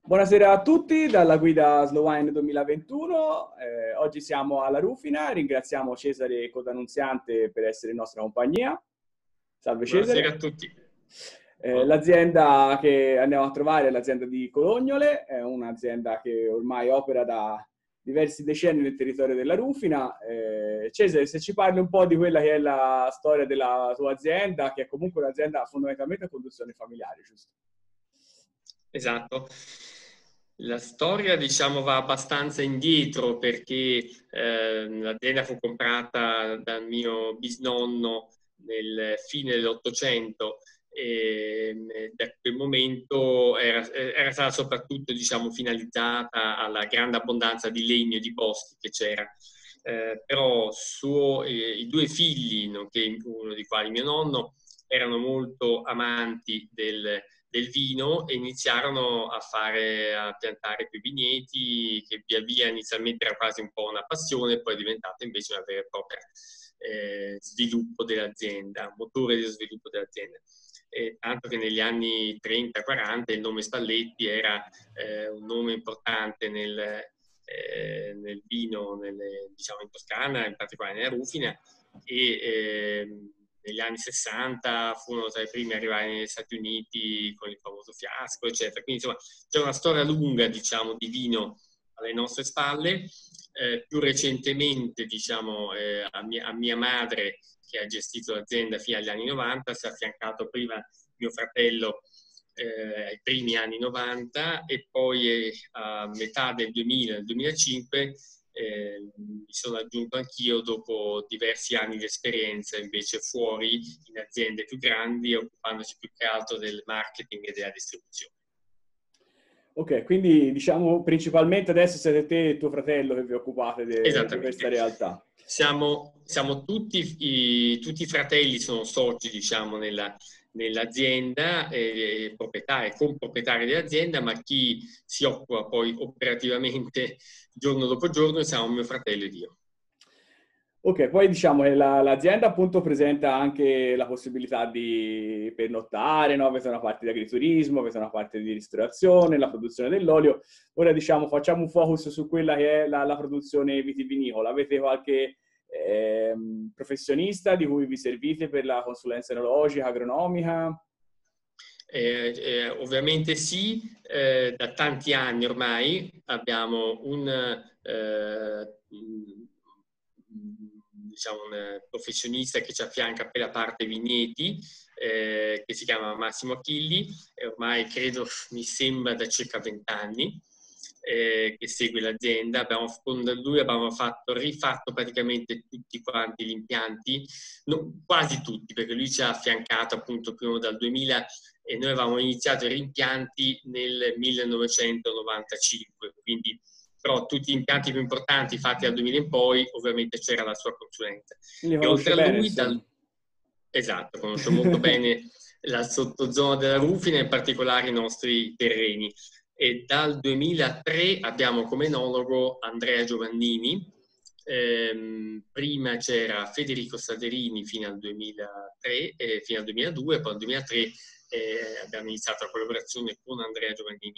Buonasera a tutti dalla guida Slow Wine 2021. Oggi siamo alla Rufina, ringraziamo Cesare Codanunziante per essere in nostra compagnia. Salve Buonasera Cesare. a tutti. L'azienda che andiamo a trovare è l'azienda di Colognole, è un'azienda che ormai opera da diversi decenni nel territorio della Rufina. Cesare, se ci parli un po' di quella che è la storia della tua azienda, che è comunque un'azienda fondamentalmente a conduzione familiare, giusto? Esatto. La storia, diciamo, va abbastanza indietro perché l'azienda fu comprata dal mio bisnonno nel fine dell'Ottocento e da quel momento era stata soprattutto, diciamo, finalizzata alla grande abbondanza di legno e di boschi che c'era. Però i due figli, nonché uno di quali mio nonno, erano molto amanti del vino e iniziarono a piantare più vigneti, che via via inizialmente era quasi un po' una passione, poi è diventata invece una vera e propria sviluppo dell'azienda, motore dello sviluppo dell'azienda. Tanto che negli anni 30-40 il nome Spalletti era un nome importante nel vino, diciamo in Toscana, in particolare nella Rufina, e negli anni 60 furono tra i primi a arrivare negli Stati Uniti con il famoso fiasco, eccetera. Quindi insomma c'è una storia lunga, diciamo, di vino alle nostre spalle. Più recentemente, diciamo, a mia madre, che ha gestito l'azienda fino agli anni 90, si è affiancato prima mio fratello ai primi anni 90 e poi a metà del 2000, nel 2005, mi sono aggiunto anch'io dopo diversi anni di esperienza invece fuori in aziende più grandi, occupandosi più che altro del marketing e della distribuzione. Ok, quindi diciamo principalmente adesso siete te e tuo fratello che vi occupate di questa Esattamente. realtà. Siamo tutti i fratelli sono soci, diciamo, nell'azienda, proprietari, comproprietari dell'azienda, ma chi si occupa poi operativamente giorno dopo giorno siamo mio fratello ed io. Ok, poi diciamo che l'azienda appunto presenta anche la possibilità di pernottare, no? Avete una parte di agriturismo, avete una parte di ristorazione, la produzione dell'olio. Ora diciamo facciamo un focus su quella che è la produzione vitivinicola. Avete qualche professionista di cui vi servite per la consulenza enologica, agronomica? Ovviamente sì, da tanti anni ormai abbiamo diciamo un professionista che ci affianca per la parte vigneti, che si chiama Massimo Achilli, e ormai credo, mi sembra da circa 20 anni che segue l'azienda. Con lui abbiamo rifatto praticamente tutti quanti gli impianti, quasi tutti, perché lui ci ha affiancato appunto prima dal 2000 e noi avevamo iniziato i rimpianti nel 1995, quindi però tutti gli impianti più importanti fatti dal 2000 in poi, ovviamente c'era la sua consulenza. Li E conosce oltre a bene, lui, insomma. esatto, conosce molto bene la sottozona della Rufina, in particolare i nostri terreni. E dal 2003 abbiamo come enologo Andrea Giovannini. Prima c'era Federico Saderini fino al 2003, fino al 2002, poi nel 2003 abbiamo iniziato la collaborazione con Andrea Giovannini,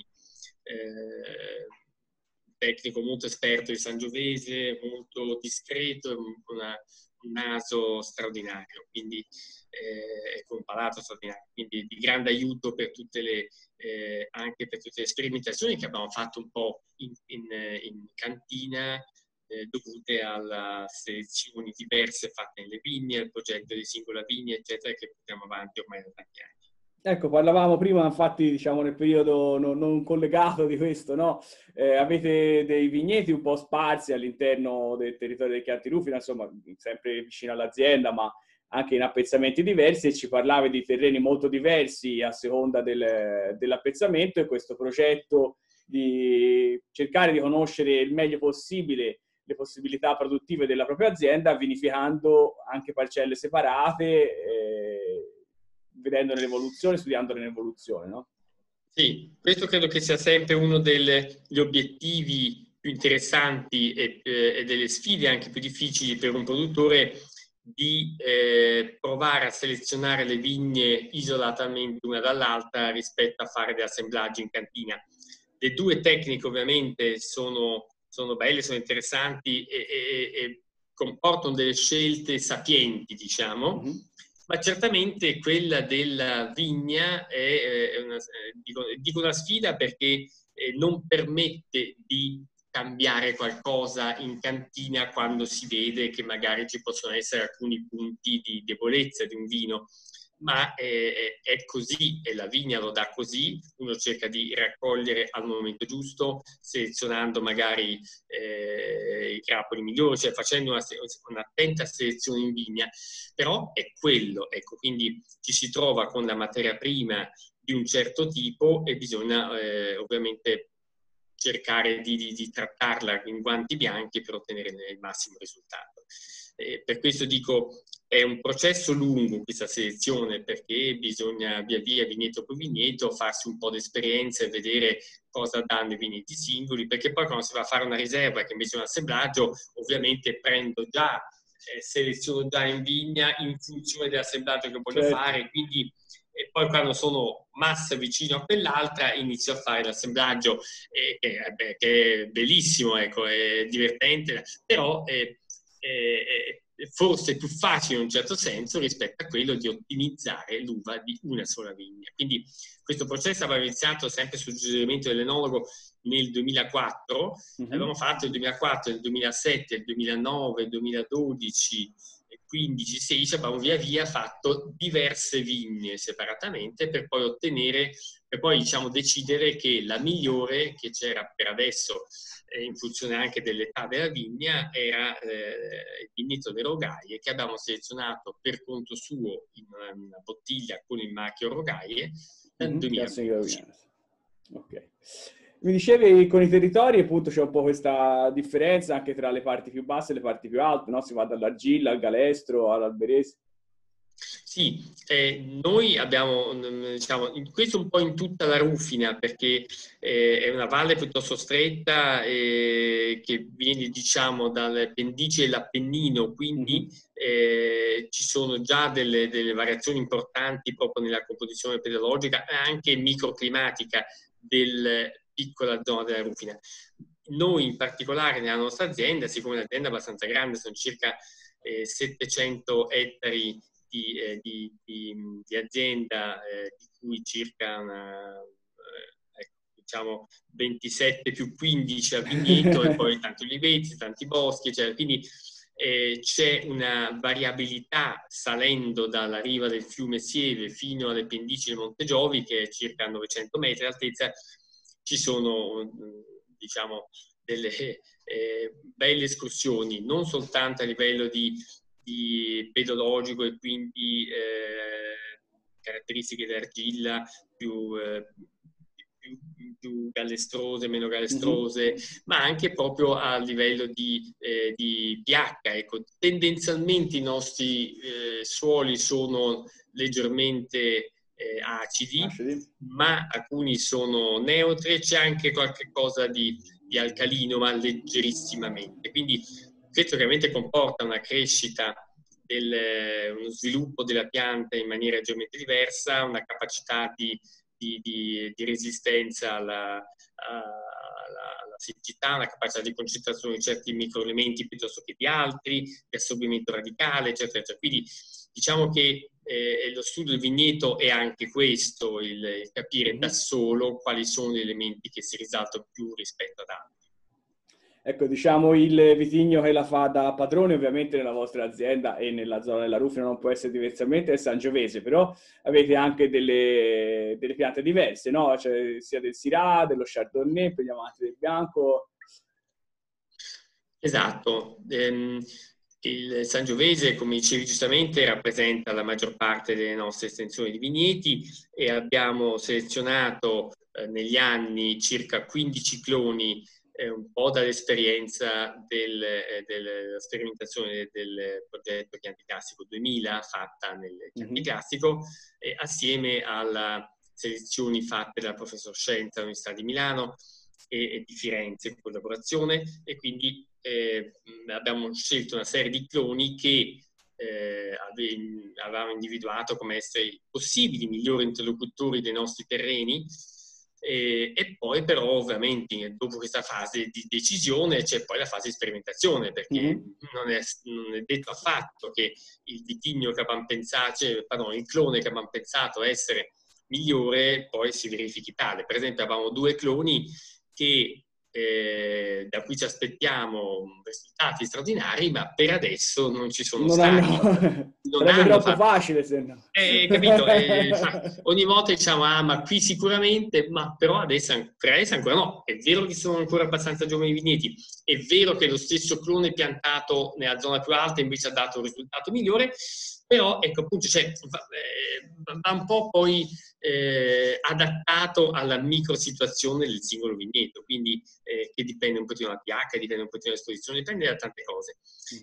tecnico molto esperto di Sangiovese, molto discreto, con un naso straordinario, quindi con un palato straordinario, quindi di grande aiuto per anche per tutte le sperimentazioni che abbiamo fatto un po' in cantina, dovute alle selezioni diverse fatte nelle vigne, al progetto di singola vigna, eccetera, che portiamo avanti ormai da tanti anni. Ecco, parlavamo prima, infatti, diciamo, nel periodo non collegato di questo, no? Avete dei vigneti un po' sparsi all'interno del territorio dei Chianti Rufina, insomma, sempre vicino all'azienda, ma anche in appezzamenti diversi, e ci parlavi di terreni molto diversi a seconda dell'appezzamento, e questo progetto di cercare di conoscere il meglio possibile le possibilità produttive della propria azienda, vinificando anche parcelle separate, vedendone l'evoluzione, studiandone l'evoluzione, no? Sì, questo credo che sia sempre uno degli obiettivi più interessanti e delle sfide anche più difficili per un produttore, di provare a selezionare le vigne isolatamente una dall'altra rispetto a fare dell'assemblaggio in cantina. Le due tecniche ovviamente sono belle, sono interessanti e comportano delle scelte sapienti, diciamo, ma certamente quella della vigna è dico una sfida perché non permette di cambiare qualcosa in cantina quando si vede che magari ci possono essere alcuni punti di debolezza di un vino. Ma è così, e la vigna lo dà così, uno cerca di raccogliere al momento giusto, selezionando magari i grappoli migliori, cioè facendo un'attenta selezione in vigna, però è quello, ecco, quindi ci si trova con la materia prima di un certo tipo e bisogna ovviamente cercare di trattarla in guanti bianchi per ottenere il massimo risultato. Per questo dico, è un processo lungo questa selezione, perché bisogna via via, vigneto per vigneto, farsi un po' di esperienza e vedere cosa danno i vigneti singoli, perché poi quando si va a fare una riserva che invece è un assemblaggio, ovviamente seleziono già in vigna in funzione dell'assemblaggio che voglio fare, quindi e poi quando sono massa vicino a quell'altra inizio a fare l'assemblaggio che è bellissimo, ecco, è divertente, però forse è più facile in un certo senso rispetto a quello di ottimizzare l'uva di una sola vigna. Quindi questo processo aveva iniziato sempre sul suggerimento dell'enologo nel 2004, l'abbiamo fatto nel 2004, nel 2007, nel 2009, nel 2012, 15, 16, abbiamo via via fatto diverse vigne separatamente per poi ottenere, per poi diciamo decidere che la migliore che c'era per adesso, in funzione anche dell'età della vigna, era il vigneto delle Rogaie, che abbiamo selezionato per conto suo in una bottiglia con il marchio Rogaie nel 2015. Ok. Mi dicevi con i territori, appunto, c'è un po' questa differenza anche tra le parti più basse e le parti più alte, no? Si va dall'argilla al galestro all'alberese. Sì, noi abbiamo, diciamo, questo un po' in tutta la Rufina, perché è una valle piuttosto stretta che viene, diciamo, dalle pendici dell'Appennino, quindi ci sono già delle variazioni importanti proprio nella composizione pedologica e anche microclimatica del piccola zona della Rufina. Noi in particolare nella nostra azienda, siccome l'azienda è abbastanza grande, sono circa 700 ettari di azienda, di cui circa diciamo 27 più 15 a vigneto e poi tanti oliveti, tanti boschi, cioè, quindi c'è una variabilità salendo dalla riva del fiume Sieve fino alle pendici del Monte Giovi, che è circa 900 metri d'altezza. Ci sono, diciamo, delle belle escursioni, non soltanto a livello di pedologico e quindi caratteristiche dell'argilla più gallestrose, meno gallestrose, ma anche proprio a livello di pH. Ecco, tendenzialmente i nostri suoli sono leggermente acidi, ma alcuni sono neutri e c'è anche qualche cosa di alcalino, ma leggerissimamente. Quindi questo ovviamente comporta una crescita, uno sviluppo della pianta in maniera leggermente diversa, una capacità di resistenza alla siccità, una capacità di concentrazione di certi microelementi piuttosto che di altri, di assorbimento radicale, eccetera, eccetera. Quindi diciamo che lo studio del vigneto è anche questo, il capire da solo quali sono gli elementi che si risaltano più rispetto ad altri. Ecco, diciamo il vitigno che la fa da padrone ovviamente nella vostra azienda e nella zona della Rufina non può essere diversamente, è Sangiovese, però avete anche delle piante diverse, no? Cioè, sia del Syrah, dello Chardonnay, per gli amanti del bianco. Esatto. Il Sangiovese, come dicevi giustamente, rappresenta la maggior parte delle nostre estensioni di vigneti e abbiamo selezionato negli anni circa 15 cloni, un po' dall'esperienza della sperimentazione del progetto Chianti Classico 2000 fatta nel Chianti Classico, assieme alle selezioni fatte dal professor Scienza all'Università di Milano e di Firenze in collaborazione, e quindi abbiamo scelto una serie di cloni che avevamo individuato come essere i possibili migliori interlocutori dei nostri terreni, E poi però ovviamente dopo questa fase di decisione c'è poi la fase di sperimentazione, perché non è detto affatto che il vitigno che abbiamo pensato, il clone che abbiamo pensato essere migliore poi si verifichi tale. Per esempio abbiamo 2 cloni che da cui ci aspettiamo risultati straordinari, ma per adesso non ci sono stati. Non Sarebbe hanno troppo fatto... facile se no. Capito? Ogni volta diciamo, ma qui sicuramente, ma però per adesso ancora no. È vero che sono ancora abbastanza giovani i vigneti, è vero che lo stesso clone piantato nella zona più alta invece ha dato un risultato migliore, però ecco appunto va un po' poi adattato alla microsituazione del singolo vigneto, quindi che dipende un pochino dalla pH, dipende un pochino dall'esposizione, dipende da tante cose.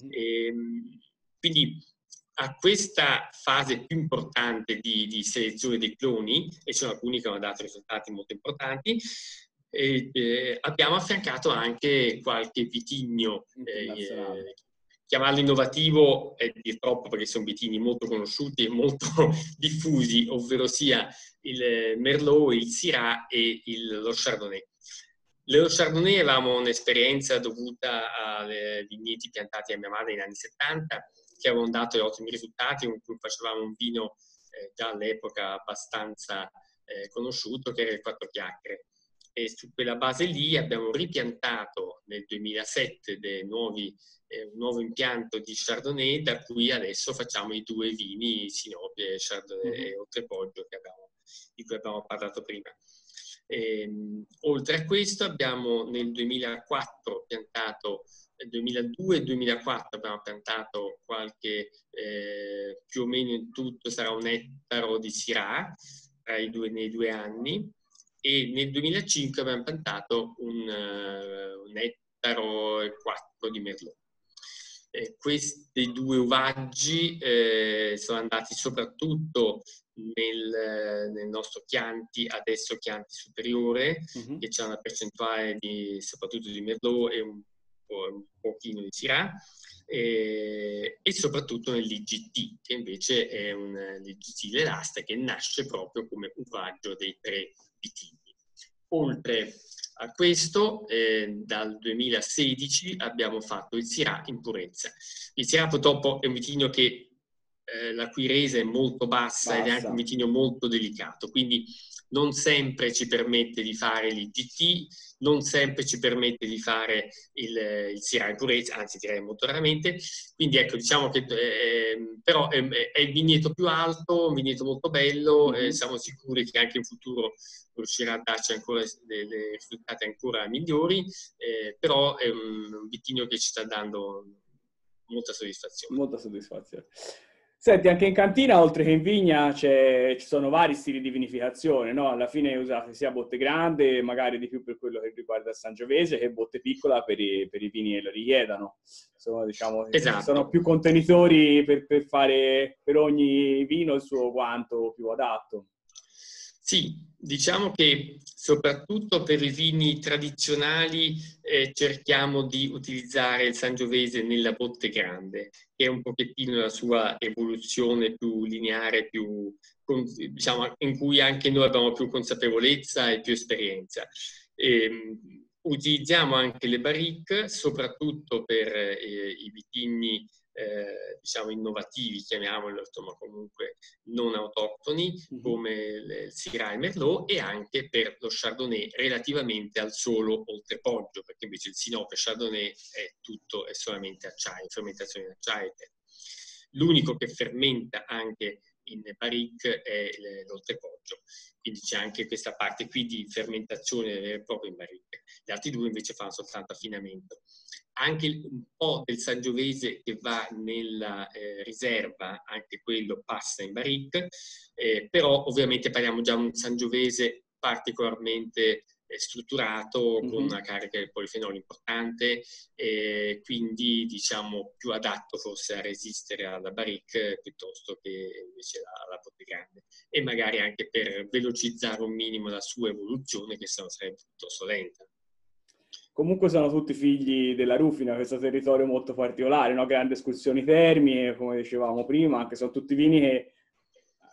Quindi a questa fase più importante di selezione dei cloni, e ci sono alcuni che hanno dato risultati molto importanti, abbiamo affiancato anche qualche vitigno, chiamarlo innovativo è dir troppo perché sono vitigni molto conosciuti e molto diffusi, ovvero sia il Merlot, il Syrah e lo Chardonnay. Lo Chardonnay avevamo un'esperienza dovuta ai vigneti piantati a mia madre negli anni 70, che avevano dato ottimi risultati, con cui facevamo un vino già all'epoca abbastanza conosciuto, che era il Quattro Chiacchiere. E su quella base lì abbiamo ripiantato nel 2007 un nuovo impianto di Chardonnay, da cui adesso facciamo i 2 vini, Sinopia e Chardonnay e Oltrepoggio, di cui abbiamo parlato prima. Oltre a questo abbiamo nel 2004 piantato, nel 2002 e 2004 abbiamo piantato qualche, più o meno in tutto sarà 1 ettaro di Syrah nei 2 anni, e nel 2005 abbiamo piantato un ettaro e 4 di Merlot. Questi 2 uvaggi sono andati soprattutto nel nostro Chianti, adesso Chianti superiore, che c'è una percentuale soprattutto di Merlot e un pochino di Syrah, e soprattutto nell'IGT, che invece è l'IGT l'Elasta, che nasce proprio come uvaggio dei 3 vitigni. Oltre a questo, dal 2016 abbiamo fatto il Syrah in purezza. Il Syrah purtroppo è un vitigno che la cui resa è molto bassa ed è anche un vitigno molto delicato, quindi non sempre ci permette di fare l'IGT, non sempre ci permette di fare il Syrah in purezza, anzi direi molto raramente. Quindi ecco, diciamo che però è il vigneto più alto, un vigneto molto bello, siamo sicuri che anche in futuro riuscirà a darci ancora dei risultati ancora migliori, però è un vitigno che ci sta dando molta soddisfazione. Molta soddisfazione. Senti, anche in cantina, oltre che in vigna, ci sono vari stili di vinificazione, no? Alla fine usate sia botte grande, magari di più per quello che riguarda il Sangiovese, che botte piccola per i vini che lo richiedano. Sono, diciamo, esatto. Sono più contenitori per fare per ogni vino il suo quanto più adatto. Sì, diciamo che soprattutto per i vini tradizionali cerchiamo di utilizzare il Sangiovese nella botte grande, che è un pochettino la sua evoluzione più lineare, diciamo, in cui anche noi abbiamo più consapevolezza e più esperienza. Utilizziamo anche le barrique, soprattutto per i vitigni diciamo innovativi, chiamiamolo, insomma comunque non autoctoni, come il Syrah e il Merlot, e anche per lo Chardonnay relativamente al solo Oltrepoggio, perché invece il Sinopia Chardonnay è solamente acciaio, fermentazione in acciaio. L'unico che fermenta anche in barrique è l'Oltrepoggio, quindi c'è anche questa parte qui di fermentazione proprio in barrique. Gli altri 2 invece fanno soltanto affinamento. Anche un po' del Sangiovese che va nella riserva, anche quello passa in barrique, però ovviamente parliamo già di un Sangiovese particolarmente strutturato, con una carica di polifenoli importante, quindi diciamo più adatto forse a resistere alla barrique piuttosto che invece alla botte grande, e magari anche per velocizzare un minimo la sua evoluzione, che sennò sarebbe piuttosto lenta. Comunque sono tutti figli della Rufina, questo territorio molto particolare, no? Grandi escursioni termiche, come dicevamo prima, anche sono tutti vini che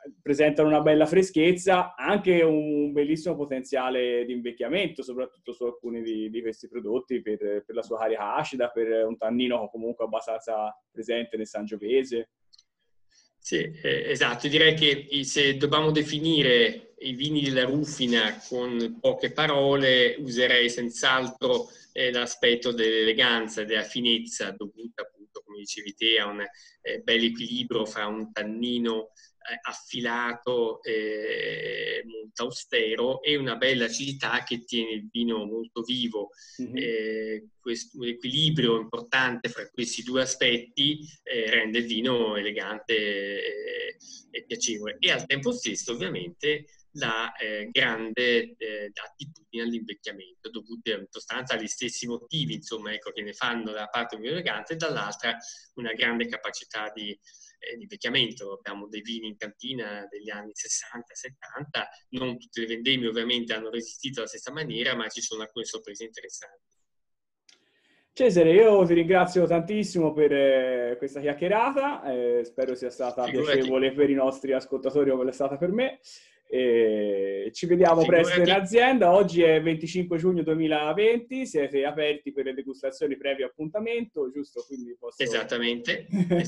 presentano una bella freschezza, anche un bellissimo potenziale di invecchiamento, soprattutto su alcuni di questi prodotti, per la sua carica acida, per un tannino comunque abbastanza presente nel Sangiovese. Sì, esatto. Io direi che se dobbiamo definire i vini della Rufina con poche parole, userei senz'altro l'aspetto dell'eleganza, della finezza, dovuta appunto, come dicevi te, a un bel equilibrio fra un tannino affilato, molto austero, e una bella acidità che tiene il vino molto vivo. Questo equilibrio importante fra questi due aspetti rende il vino elegante e piacevole, e al tempo stesso ovviamente la grande attitudine all'invecchiamento, dovuta in sostanza agli stessi motivi, insomma, ecco, che ne fanno da parte più elegante, e dall'altra una grande capacità di invecchiamento. Abbiamo dei vini in cantina degli anni 60-70, non tutte le vendemmie ovviamente hanno resistito alla stessa maniera, ma ci sono alcune sorprese interessanti. Cesare, io ti ringrazio tantissimo per questa chiacchierata, spero sia stata piacevole per i nostri ascoltatori come è stata per me. Ci vediamo presto in azienda. Oggi è 25 giugno 2020, siete aperti per le degustazioni previo appuntamento, giusto? Quindi posso... Esattamente,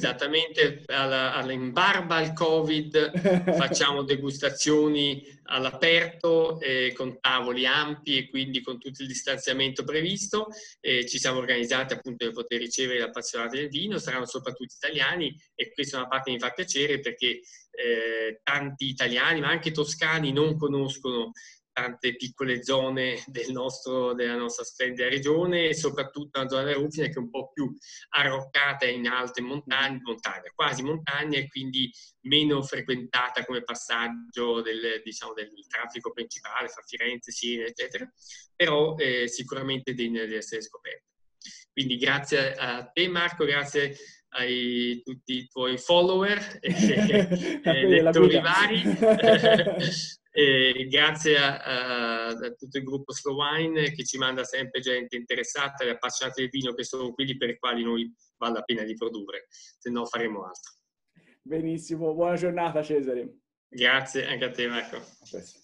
in barba al Covid facciamo degustazioni all'aperto, con tavoli ampi e quindi con tutto il distanziamento previsto. Ci siamo organizzati appunto per poter ricevere gli appassionati del vino, saranno soprattutto italiani, e questa è una parte che mi fa piacere perché tanti italiani, ma anche toscani, non conoscono tante piccole zone della nostra splendida regione, e soprattutto una zona della Rufina che è un po' più arroccata in alte montagne, quasi montagne, e quindi meno frequentata come passaggio del traffico principale fra Firenze, Siena, eccetera, però sicuramente degna di essere scoperta. Quindi grazie a te Marco, grazie a tutti i tuoi follower e lettori vari. E grazie a tutto il gruppo Slow Wine, che ci manda sempre gente interessata e appassionata del vino, che sono quelli per i quali noi vale la pena di produrre, se no faremo altro. Benissimo, buona giornata Cesare. Grazie anche a te Marco.